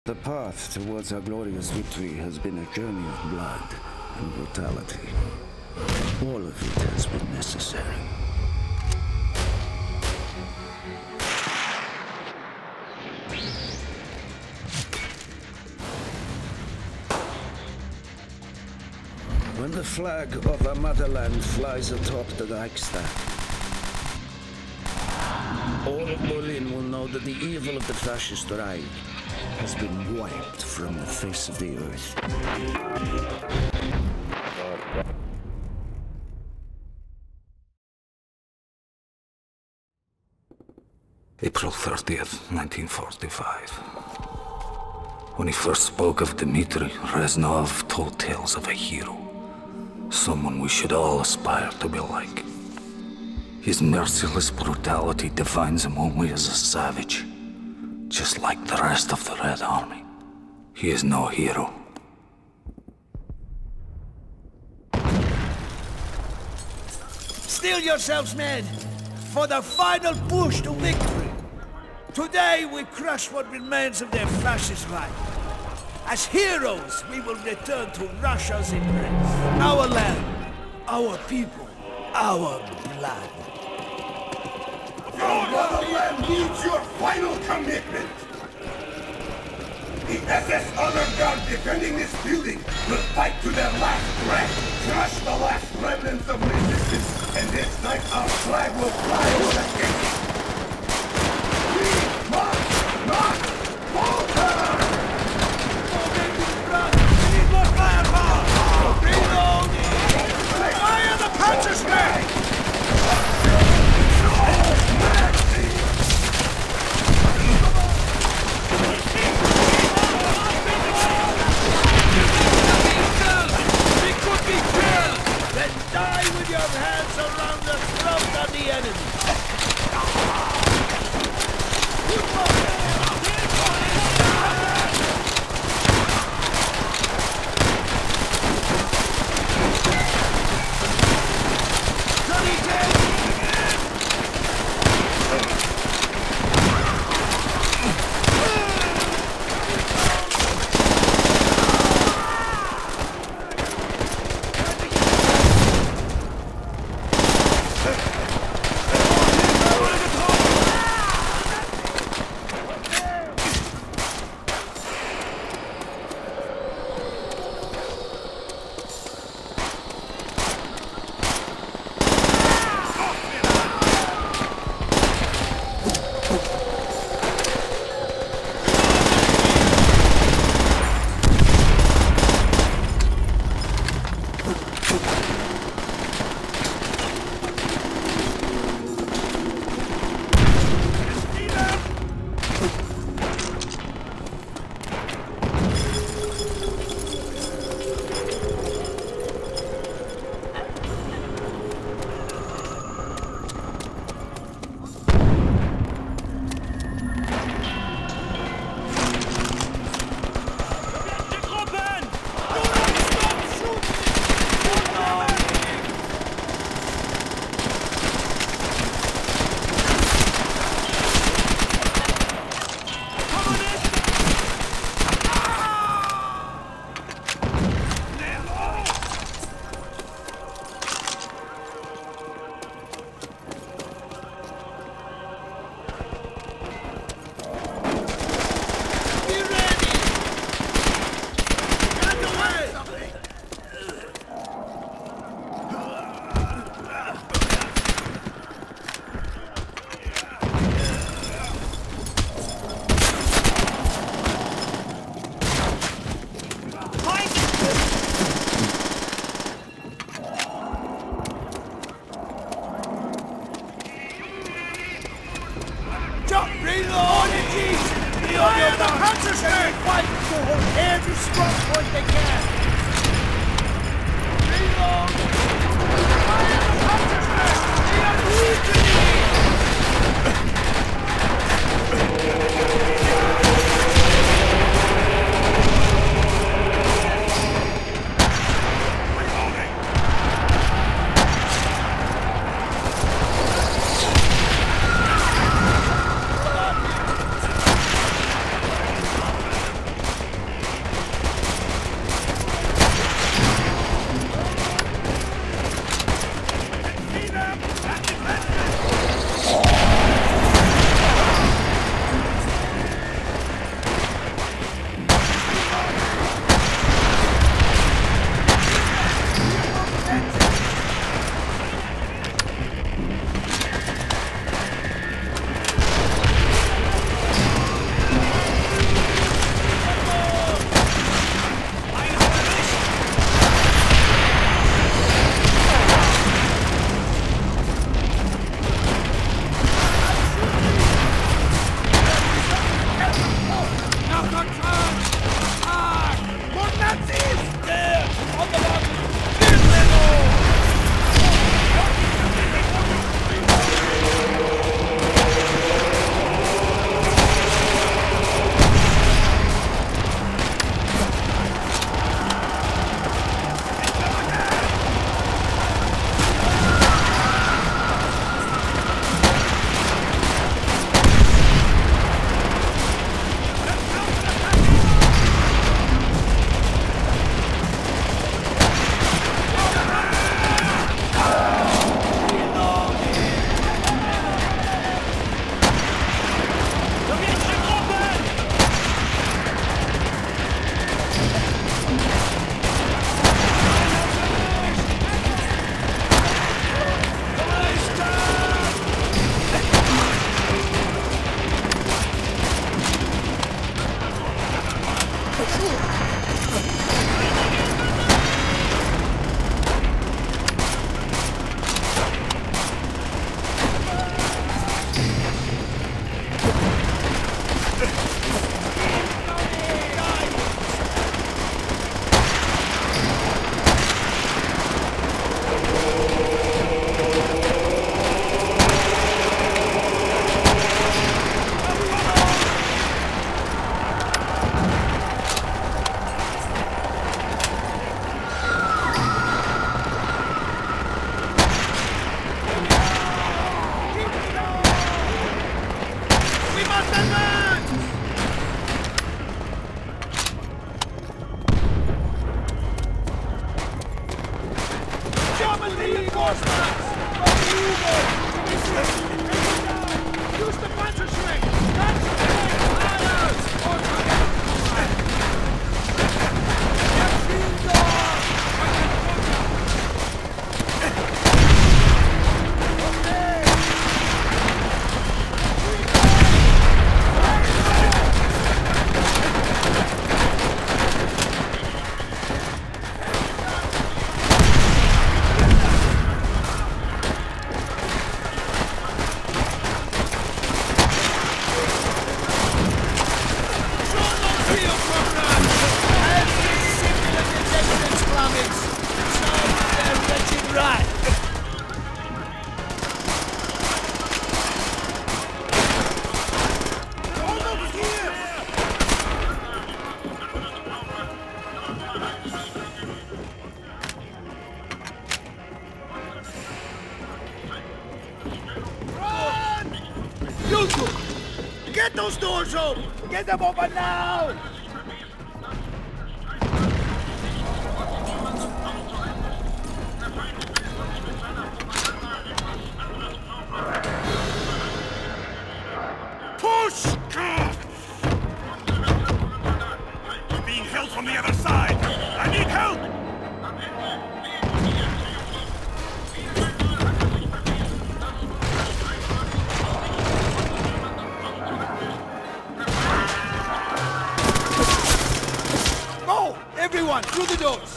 The path towards our glorious victory has been a journey of blood and brutality. All of it has been necessary. When the flag of our motherland flies atop the Reichstag, all of Berlin will know that the evil of the fascist Reich has been wiped from the face of the earth. April 30th, 1945. When he first spoke of Dmitri, Reznov told tales of a hero. Someone we should all aspire to be like. His merciless brutality defines him only as a savage. Just like the rest of the Red Army. He is no hero. Steel yourselves, men, for the final push to victory. Today we crush what remains of their fascist Reich. As heroes, we will return to Russia's embrace. Our land, our people, our blood. Your motherland needs your final commitment! The SS Honor Guard defending this building will fight to their last breath, crush the last remnants of resistance, and this night our flag will fly over the gates! We must not falter! We need more firepower! Reload! Fire the Panzerschlag! Die with your hands around the throat of the enemy! Every strong point they can! Reload! Fire the Panzerschlag! They are weakening! doors open! Get them open now! Push! We're being held from the other side! I need help! Go! Everyone, through the doors!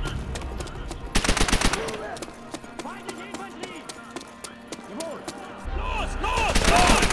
Los! Los! Los!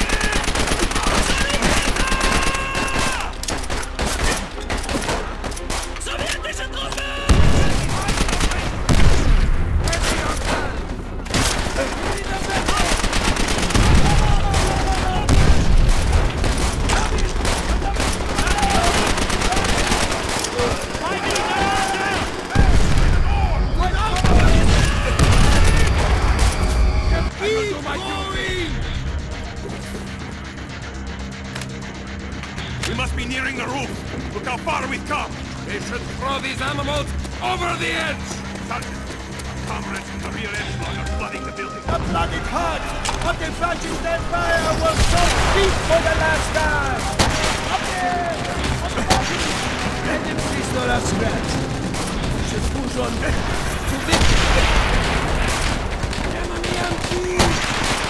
We must be nearing the roof. Look how far we've come. They should throw these animals over the edge. Sergeant, comrades from the rear edge are flooding the building. A bloody hut! But the fascist empire will so speak for the last time! Up there! Let them please not have scratch. We should push on to victory! Enemy empty!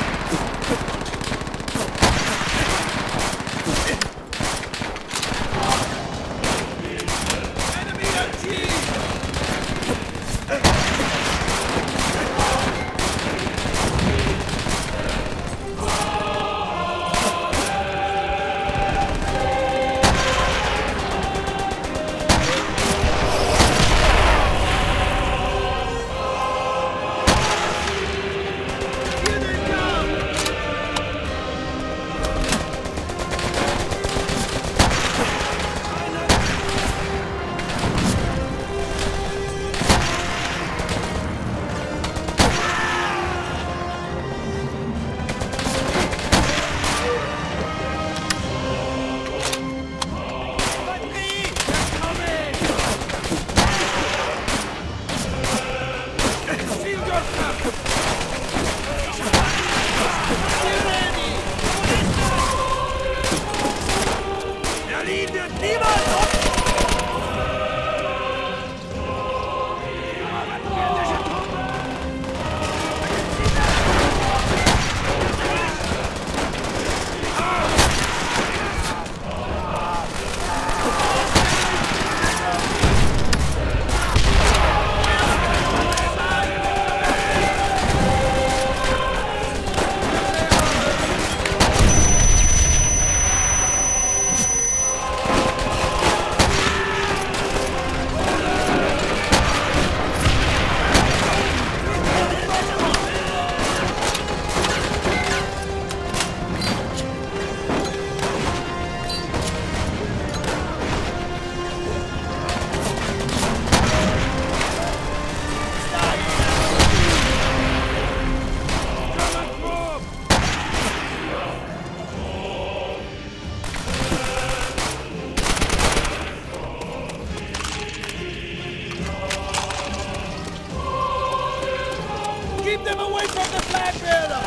Keep them away from the flag bearer!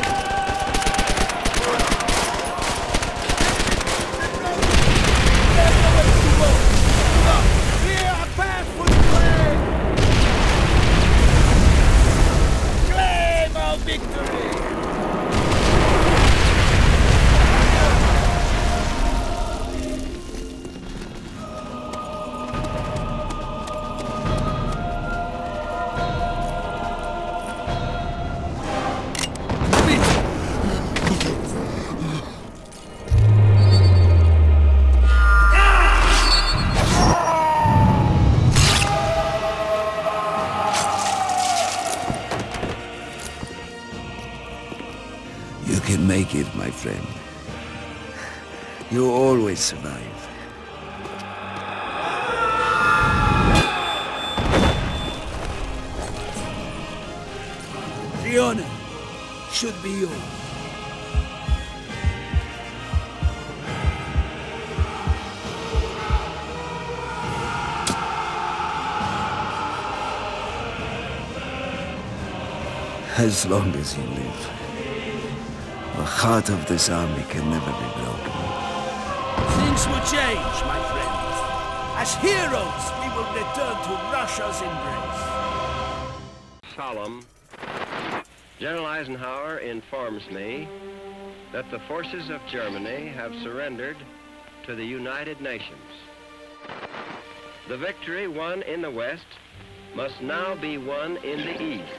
There's nowhere to go! Look, clear a path for the flag! Claim our victory! You can make it, my friend. You always survive. The honor should be yours. As long as you live, the heart of this army can never be broken. Things will change, my friends. As heroes, we will return to Russia's embrace. Solemn. General Eisenhower informs me that the forces of Germany have surrendered to the United Nations. The victory won in the West must now be won in the East.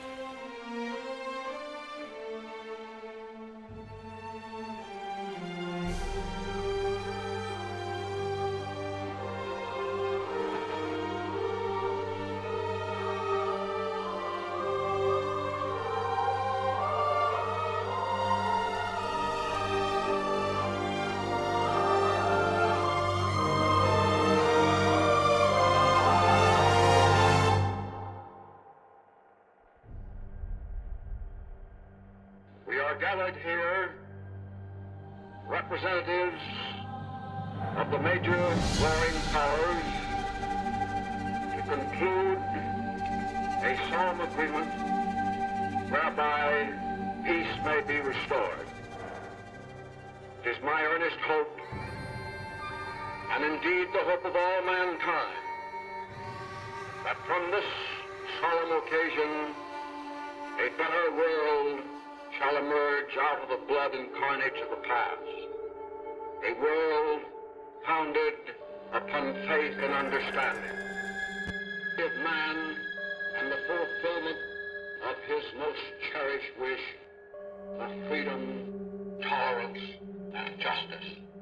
We are gathered here, representatives of the major warring powers, to conclude a solemn agreement whereby peace may be restored. It is my earnest hope, and indeed the hope of all mankind, that from this solemn occasion a better world shall emerge out of the blood and carnage of the past. A world founded upon faith and understanding of man and the fulfillment of his most cherished wish of freedom, tolerance, and justice.